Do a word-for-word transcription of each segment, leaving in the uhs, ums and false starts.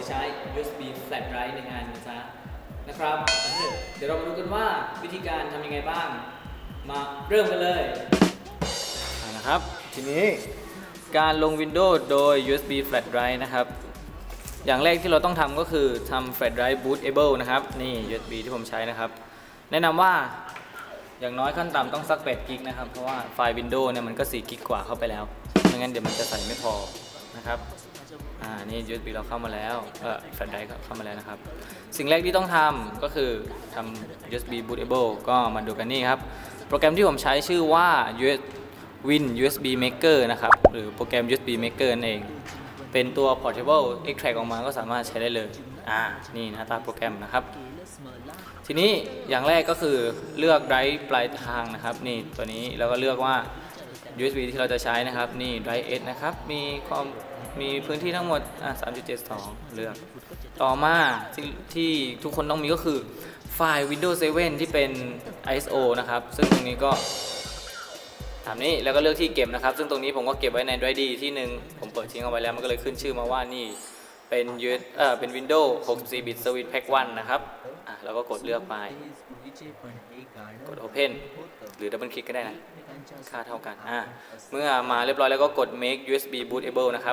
ใช้ ยู เอส บี flash drive ในงานนะจ๊ะนะครับเดี๋ยวเรามาดูกันว่าวิธีการทำยังไงบ้างมาเริ่มกันเลยนะครับทีนี้การลง Windows โดย ยู เอส บี flash drive นะครับอย่างแรกที่เราต้องทำก็คือทำ flash drive bootable นะครับนี่ ยู เอส บี ที่ผมใช้นะครับแนะนำว่าอย่างน้อยขั้นต่ำต้องสักแปดกิกนะครับเพราะว่าไฟล์ Windows เนี่ยมันก็สี่กิกกว่าเข้าไปแล้วไม่งั้นเดี๋ยวมันจะใส่ไม่พอนะครับอ่านี่ ยู เอส บี เราเข้ามาแล้วเออ flash drive เข้ามาแล้วนะครับสิ่งแรกที่ต้องทำก็คือทำ ยู เอส บี bootable ก็มาดูกันนี่ครับโปรแกรมที่ผมใช้ชื่อว่า Win ยู เอส บี Maker นะครับหรือโปรแกรม ยู เอส บี Maker นั่นเองเป็นตัว portable extract ออกมาก็สามารถใช้ได้เลยอ่านี่หน้าตาโปรแกรมนะครับทีนี้อย่างแรกก็คือเลือก drive ปลายทางนะครับนี่ตัวนี้แล้วก็เลือกว่า ยู เอส บี ที่เราจะใช้นะครับนี่ drive S นะครับมีความมีพื้นที่ทั้งหมดอ่ะ สามจุดเจ็ดสอง เลือกต่อมาที่ที่ทุกคนต้องมีก็คือไฟล์ Windows เซเว่น ที่เป็น ไอ เอส โอ นะครับซึ่งตรงนี้ก็ตามนี้แล้วก็เลือกที่เก็บนะครับซึ่งตรงนี้ผมก็เก็บไว้ใน Drive D ที่หนึ่งผมเปิดทิ้งเอาไว้แล้วมันก็เลยขึ้นชื่อมาว่านี่เป็น ยู เอส เอ่อเป็น Windows หกสิบสี่ บิต Service Pack หนึ่งนะครับอ่ะแล้วก็กดเลือกไปกด Open หรือ Double Click ก็ได้นะค่าเท่ากันอ่ะเมื่อมาเรียบร้อยแล้วก็กด Make ยู เอส บี Bootable นะครับ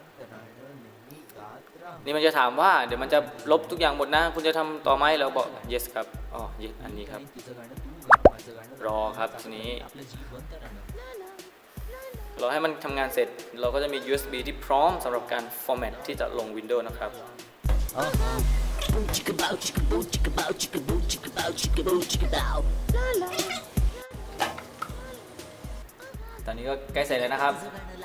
นี่มันจะถามว่าเดี๋ยวมันจะลบทุกอย่างหมดนะคุณจะทำต่อไหมเราบอก yes ครับอ๋อ yes อันนี้ครับรอครับทีนี้รอให้มันทำงานเสร็จเราก็จะมี ยู เอส บี ที่พร้อมสำหรับการ format ที่จะลง Windows นะครับตอนนี้ก็ใกล้เสร็จแล้วนะครับ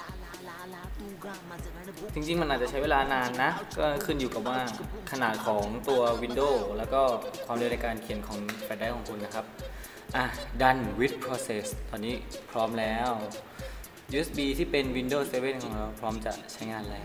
จริงๆมันอาจจะใช้เวลานานนะก็ขึ้นอยู่กับว่าขนาดของตัว Windows แล้วก็ความเร็วในการเขียนของแฟลชไดรฟ์ของคุณนะครับอ่ะ done with process ตอนนี้พร้อมแล้ว ยู เอส บี ที่เป็น Windows เซเว่น ของเราพร้อมจะใช้งานแล้ว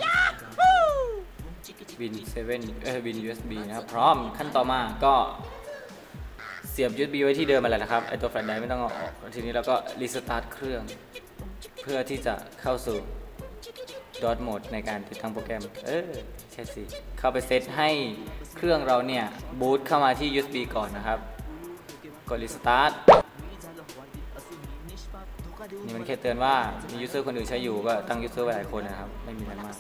Win เซเว่น เอ้ย Win ยู เอส บี นะครับพร้อมขั้นต่อมาก็เสียบ ยู เอส บี ไว้ที่เดิมมาแล้วนะครับไอตัวแฟลชไดรฟ์ไม่ต้องเอาออกทีนี้เราก็รีสตาร์ทเครื่องเพื่อที่จะเข้าสู่ดอทโหมดในการติดตั้งโปรแกรมเออใช่สิเข้าไปเซตให้เครื่องเราเนี่ยบูตเข้ามาที่ ยู เอส บี ก่อนนะครับกดรีสตาร์ทนี่มันแค่เตือนว่ามียูเซอร์คนอื่นใช้อยู่ก็ตั้งยูเซอร์ไว้หลายคนนะครับไม่มีอะไรมาก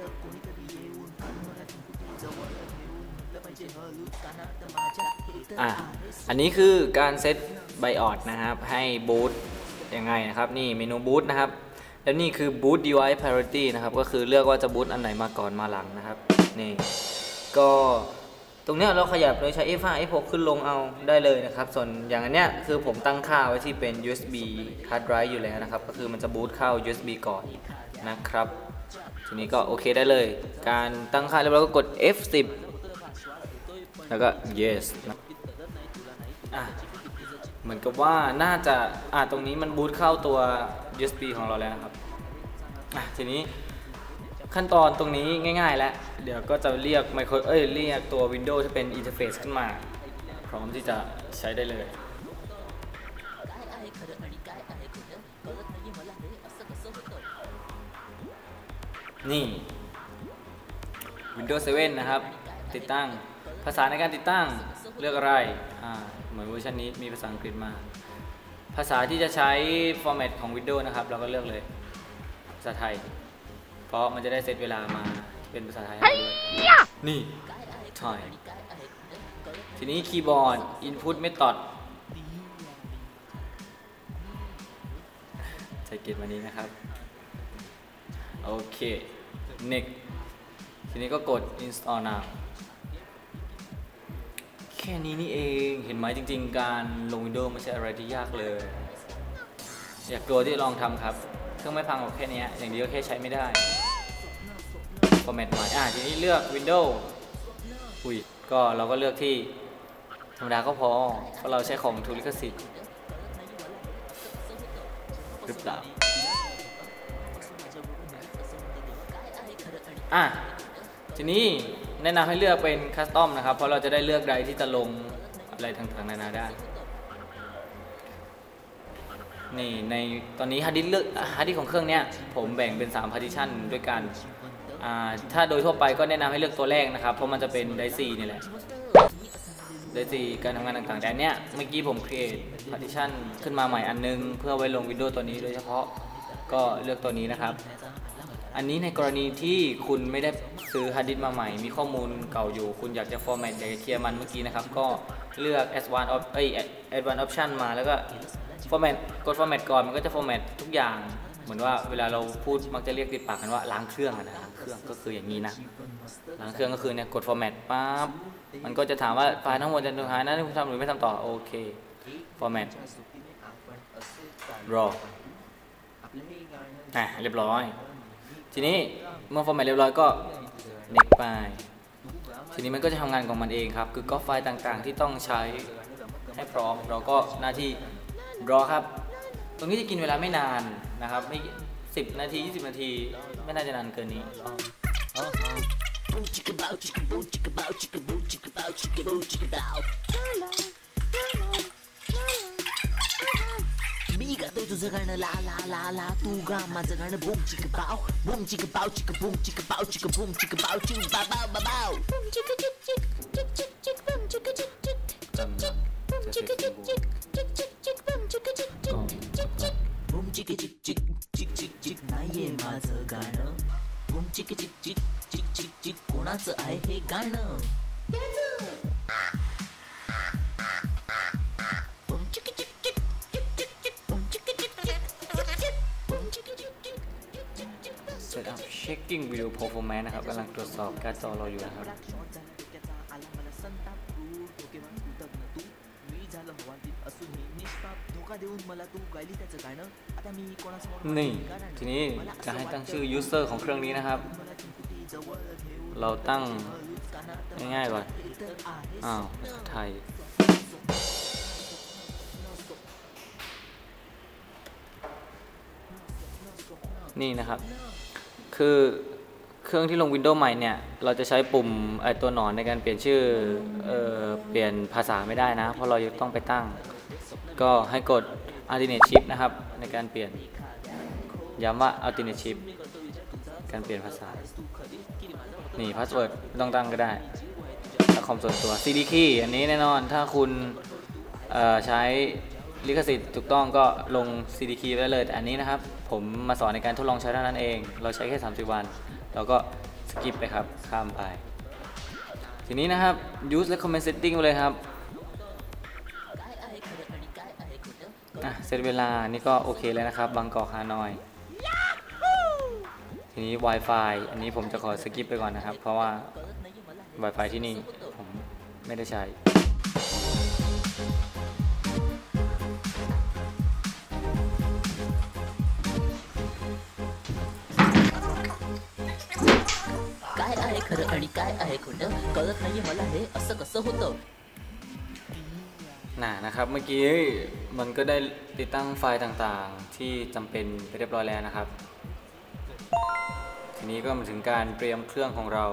อ่ะอันนี้คือการเซตไบออดนะครับให้บูตยังไงนะครับนี่เมนูบูตนะครับแล้วนี่คือ boot device priority นะครับก็คือเลือกว่าจะบูตอันไหนมาก่อนมาหลังนะครับนี่ก็ตรงเนี้ยเราขยับโดยใช้ เอฟ ห้า เอฟ หก ขึ้นลงเอาได้เลยนะครับส่วนอย่างอันเนี้ยคือผมตั้งค่าไว้ที่เป็น ยู เอส บี hard drive อยู่แล้วนะครับก็คือมันจะบูตเข้า ยู เอส บี ก่อนนะครับทีนี้ก็โอเคได้เลยการตั้งค่าแล้วเราก็กด เอฟ สิบ แล้วก็ yes อ่ะเหมือนกับว่าน่าจะอ่ะตรงนี้มันบูตเข้าตัว ยู เอส บี ของเราแล้วนะครับอ่ะทีนี้ขั้นตอนตรงนี้ง่ายๆแล้วเดี๋ยวก็จะเรียกไมโครเอ้ยเรียกตัว Windows ที่เป็นอินเทอร์เฟซขึ้นมาพร้อมที่จะใช้ได้เลยนี่ Windows เซเว่น นะครับติดตั้งภาษาในการติดตั้งเลือกอะไรอ่าเหมือนเวอร์ชันนี้มีภาษาอังกฤษมาภาษาที่จะใช้ฟอร์แมตของ Windows นะครับเราก็เลือกเลยภาษาไทยเพราะมันจะได้เซตเวลามาเป็นภาษาไทยให้ด้วยนี่ไทยทีนี้คีย์บอร์ด Input Method ใช้เกณฑ์วันนี้นะครับโอเค next ทีนี้ก็กด install now แค่นี้นี่เองเห็นไหมจริงๆการลง Windows ไม่ใช่อะไรที่ยากเลยอยากตัวที่ลองทำครับเครื่องไม่พังหรอกแค่นี้อย่างเดียวแค่ใช้ไม่ได้ฟอร์แมตใหม่อ่ะทีนี้เลือก Windows อุ้ยก็เราก็เลือกที่ธรรมดาก็พอเพราะเราใช้ของถูกลิขสิทธิ์หรือเปล่าอ่ะทีนี้แนะนำให้เลือกเป็นคัสตอมนะครับเพราะเราจะได้เลือกไดรฟ์ที่จะลงอะไรต่างๆนานาได้นี่ในตอนนี้ฮาร์ดดิสก์เลือกฮาร์ดดิสก์ของเครื่องเนี้ยผมแบ่งเป็นสามพาร์ติชันด้วยกันถ้าโดยทั่วไปก็แนะนำให้เลือกตัวแรกนะครับเพราะมันจะเป็นไดซีนี่แหละไดซีการทำงานต่างๆแต่เนี้ยเมื่อกี้ผม create partition ขึ้นมาใหม่อันนึงเพื่อไว้ลง Windows ตัวนี้โดยเฉพาะก็เลือกตัวนี้นะครับอันนี้ในกรณีที่คุณไม่ได้ซื้อฮาร์ดดิสก์มาใหม่มีข้อมูลเก่าอยู่คุณอยากจะ format อยากจะเคลียร์มันเมื่อกี้นะครับก็เลือก advanced op เอ้ย advanced option มาแล้วก็ format กด format ก่อนมันก็จะ format ทุกอย่างเหมือนว่าเวลาเราพูดมักจะเรียกติดปากกันว่าล้างเครื่องนะล้างเครื่องก็คืออย่างนี้นะล้างเครื่องก็คือเนี่ยกด format ปั๊บมันก็จะถามว่าไฟล์ทั้งหมดจะถูกหายนะที่คุณทำหรือไม่ทำต่อโอเค format raw อ่ะเรียบร้อยทีนี้เมื่อ format เรียบร้อยก็ next ไปทีนี้มันก็จะทำงานของมันเองครับคือก็ไฟล์ต่างๆที่ต้องใช้ให้พร้อมเราก็หน้าที่รอครับตรงนี้จะกินเวลาไม่นานนะครับไม่สิบนาทียี่สิบนาทีไม่น่าจะนานเกินนี้ मी गातो तुझं गाणं ला ला ला ला तू गा माझं गाणं बूम चिक बाव बूम चिक बाव चिक बूम चिक बाव चिक बूम चिक बाव चिक बाव बाव बाव बूम चिक चिक चिक चिक चिक चिक बूम चिक चिक चिक बूम चिक चिक चिक चिक चिक चिक बूम चिक चिक चिक चिक चिक बूम चिक चिक चिक चिक चिक चिक नाहीये माझं गाणं बूम चिक चिक चिक चिक चिक चिक कोणाचं आहे हे गाणं Set up checking video performance นะครับกำลังตรวจสอบการ์ดจอเราอยู่นะครับนี่ทีนี้จะให้ตั้งชื่อ user ของเครื่องนี้นะครับเราตั้งง่ายๆก่อนอ้าวไทยนี่นะครับคือเครื่องที่ลง Windows ใหม่เนี่ยเราจะใช้ปุ่มไอตัวหนอนในการเปลี่ยนชื่อเอ่อเปลี่ยนภาษาไม่ได้นะเพราะเราต้องไปตั้งก็ให้กด Alternate Shift นะครับในการเปลี่ยนย้ำว่า Alternate Shift การเปลี่ยนภาษานี่ Password ไม่ต้องตั้งก็ได้ถ้าคอมส่วนตัว ซี ดี Key อันนี้แน่นอนถ้าคุณเอ่อใช้ลิขสิทธิ์ถูกต้องก็ลง ซี ดี Key ไว้เลยแต่อันนี้นะครับผมมาสอนในการทดลองใช้เท่านั้นเองเราใช้แค่สามสิบวันเราก็สกิปไปครับข้ามไปทีนี้นะครับ use recommend setting ไปเลยครับอ่ะเซตเวลานี่ก็โอเคแล้วนะครับบางกอกฮานอยทีนี้ Wi-Fi อันนี้ผมจะขอสกิปไปก่อนนะครับเพราะว่า Wi-Fi ที่นี่ผมไม่ได้ใช้ काय आहे खरं आणि काय आहे खोटं कळत नाहीये मला हे असं कसं होतं น่ะนะครับเมื่อกี้มันก็ได้ติดตั้งไฟล์ต่างๆที่จำเป็นไปเรียบร้อยแล้วนะครับทีนี้ก็มาถึงการเตรียมเครื่องของเรา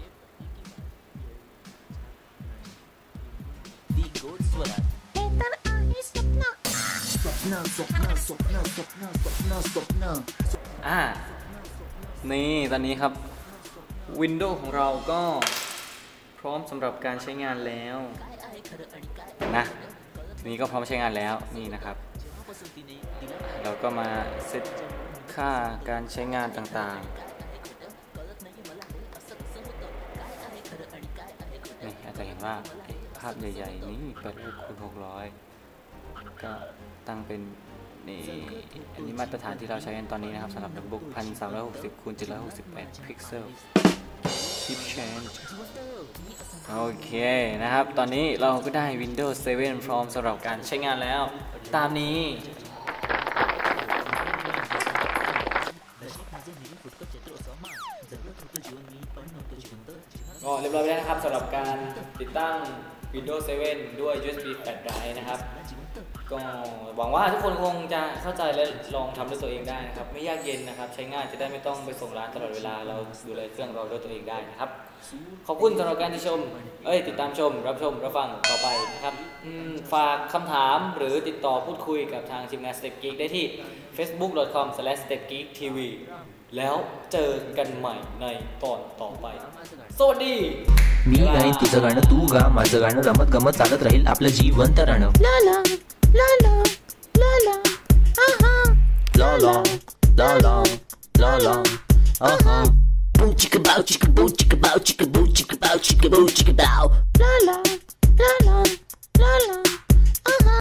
อ่านี่ตอนนี้ครับ Windows ของเราก็พร้อมสำหรับการใช้งานแล้วนะทีนี้ก็พร้อมใช้งานแล้วนี่นะครับเราก็มาเซตค่าการใช้งานต่างๆนี่อาจจะเห็นว่าภาพใหญ่ๆนี้แปดร้อยคูณหกร้อยก็ตั้งเป็นนี่อันนี้มาตรฐานที่เราใช้กันตอนนี้นะครับสำหรับโน้ตบุ๊ก หนึ่งพันสามร้อยหกสิบ คูณ เจ็ดร้อยหกสิบแปด พิกเซล Chip Change โอเคนะครับตอนนี้เราก็ได้ Windows เซเว่น พร้อมสำหรับการใช้งานแล้วตามนี้ก็เรียบร้อยไปแล้วนะครับสำหรับการติดตั้ง Windows เซเว่น ด้วย ยู เอส บี แฟลชไดรฟ์นะครับก็หวังว่าทุกคนคงจะเข้าใจและลองทำด้วยตัวเองได้นะครับไม่ยากเย็นนะครับใช้ง่ายจะได้ไม่ต้องไปส่งร้านตลอดเวลาเราดูแลเครื่องเราด้วยตัวเองได้นะครับขอบคุณสำหรับการที่ชมเอ้ยติดตามชมรับชมรับฟังต่อไปนะครับฝากคำถามหรือติดต่อพูดคุยกับทางทีมงาน Step Geek ได้ที่ เฟซบุ๊ก ดอท คอม สแลช สเต็ป กีก ที วีแล้วเจอกันใหม่ในตอนต่อไปสวัสดี मी गाईन तुझं गाणं तू गा माझं गाणं रमत गमत चालत राहील आपलं जीवन तराणं La la la la la la aha ला ला ला ला ला ला आहा boom chicka bow chicka boom chicka bow chicka boom chicka bow chicka boom chicka bow la la la la la la